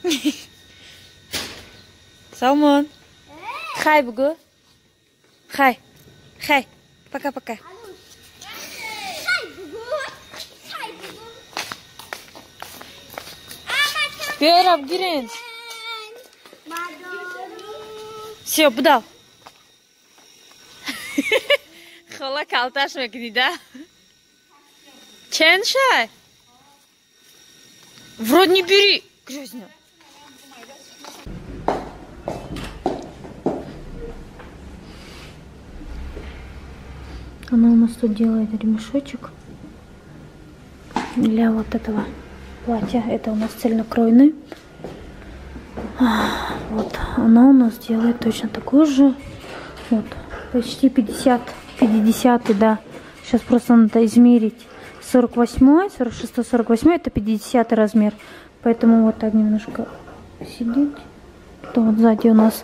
Салмон. Хай, бугу. Хай. Хай. Пока-пока. Берап гирен. Все, будал. Хола калташ мекни, да? Ченшай? Вроде не бери. Грязно. Она у нас тут делает ремешочек для вот этого платья. Это у нас цельнокройный. Вот, она у нас делает точно такую же. Вот, почти 50, да. Сейчас просто надо измерить. 48, 46, 48, это 50 размер. Поэтому вот так немножко сидеть. То вот сзади у нас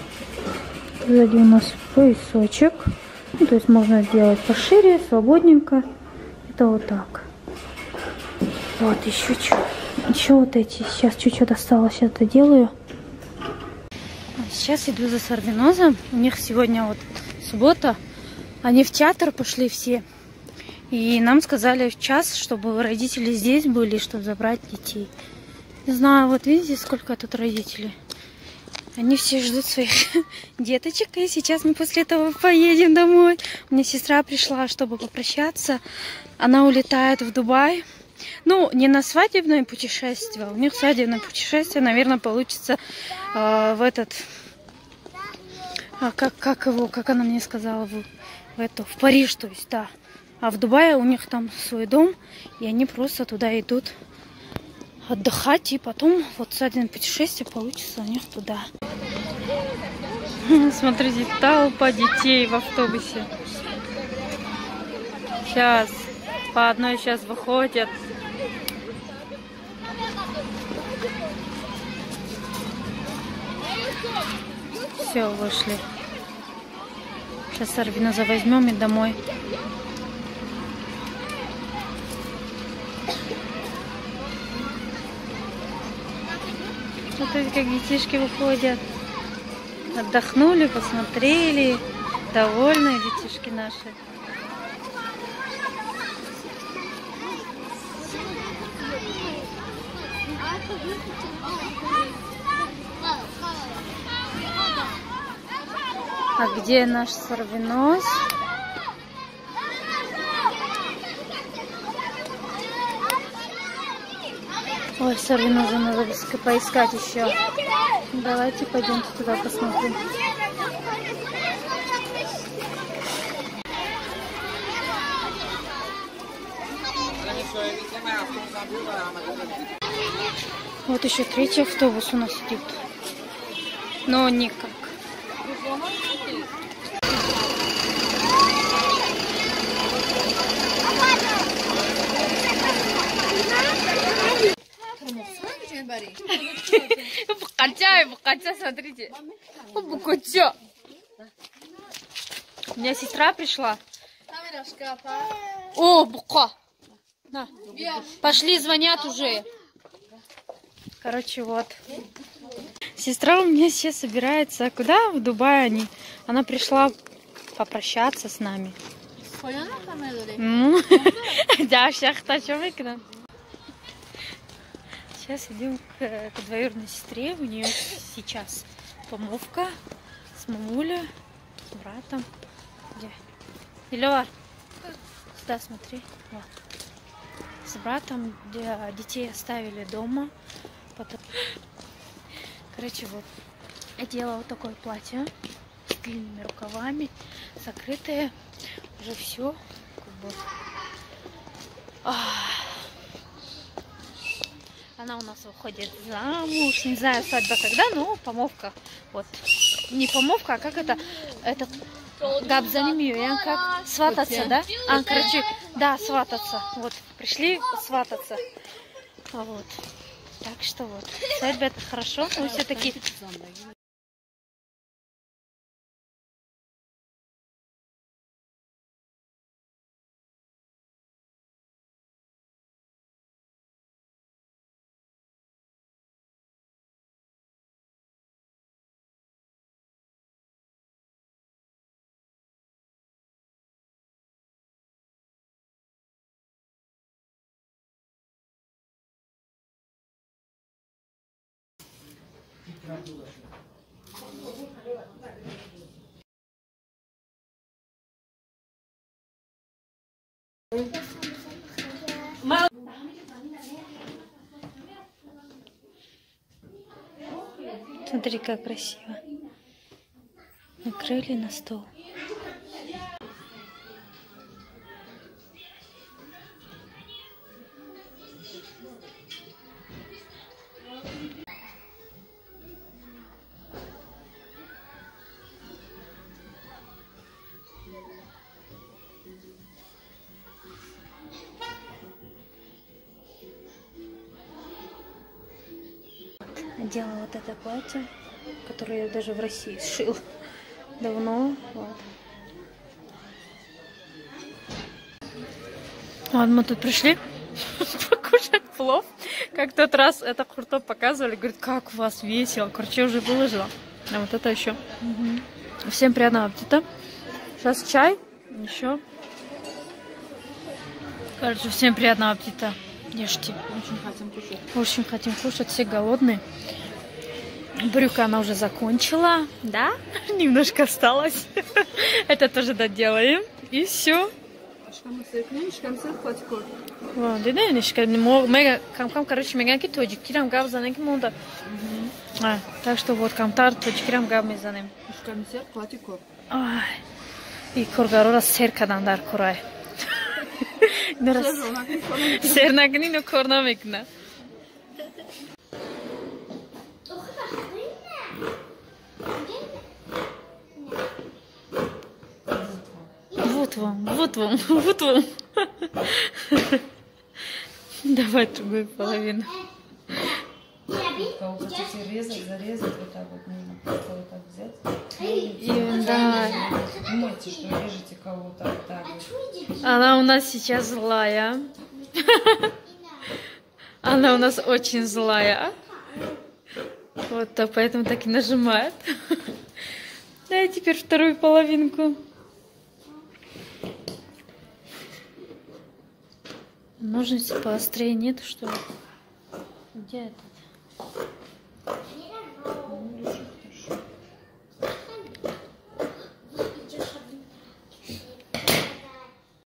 поясочек. Ну, то есть можно сделать пошире, свободненько. Это вот так. Вот, еще что. Еще вот эти. Сейчас чуть-чуть осталось, сейчас доделаю. Сейчас иду за Сарвинозом. У них сегодня вот суббота. Они в театр пошли все. И нам сказали в час, чтобы родители здесь были, чтобы забрать детей. Не знаю, вот видите, сколько тут родителей. Они все ждут своих деточек. И сейчас мы после этого поедем домой. У меня сестра пришла, чтобы попрощаться. Она улетает в Дубай. Ну, не на свадебное путешествие. У них свадебное путешествие, наверное, получится в этот... как она мне сказала, в Париж, то есть, да. А в Дубае у них там свой дом, и они просто туда идут отдыхать, и потом вот свадебное путешествие получится у них туда. Смотрите, толпа детей в автобусе. Сейчас по одной сейчас выходят. Все, вышли. Сейчас Сарвиноза возьмем и домой. Смотрите, как детишки выходят. Отдохнули, посмотрели. Довольные детишки наши. А где наш Сарвиноз? Ой, Сарвиноза надо поискать еще. Давайте пойдемте туда посмотрим. Вот еще третий автобус у нас идет. Но никак. Букача, смотрите. Букача. У меня сестра пришла. О, бука. На. Пошли, звонят уже. Короче, вот. Сестра у меня сейчас собирается. Куда? В Дубай они. Она пришла попрощаться с нами. Сейчас идем к двоюродной сестре. У нее сейчас помолвка с мамулей, с братом. Где? Илёва, сюда смотри. Вот. С братом, где детей оставили дома. Потом... Короче, вот. Я делала вот такое платье с длинными рукавами, закрытое. Уже все. Как бы... Она у нас выходит замуж. Не знаю, свадьба когда, но помолвка. Вот. Не помолвка, а как это? Это габзанимию, как свататься, да? Короче, да, свататься. Вот. Пришли свататься. Вот. Так что вот. Свадьба это хорошо, но все-таки Смотри, как красиво. Накрыли на стол. Надела вот это платье, которое я даже в России сшил давно. Вот. Вот мы тут пришли покушать плов. Как в тот раз это Куртоп показывали. Говорит, как у вас весело. Короче, уже выложила. А вот это еще. Всем приятного аппетита. Сейчас чай. Еще. Короче, всем приятного аппетита. Ешьте. Очень хотим кушать. Очень хотим кушать. Все голодные. Брюка она уже закончила. Да? Немножко осталось. Это тоже доделаем. И все. Вот, короче, меганки тоджикирам гав занем монда. Так что вот камтар тоджикирам гав мезанем. И коргарора сер кадандар курай. Сер нагни, но корна мекна. Вот вам, вот вам, вот вам. Давай другую половину. Хотите резать, зарезать, вот так вот нужно просто вот так взять. И, да. Думайте, что режете кого-то вот так вот. Она у нас сейчас злая. Она у нас очень злая. Вот, так, поэтому так и нажимает. Дай теперь вторую половинку. Ножницы поострее нет, что ли? Где это?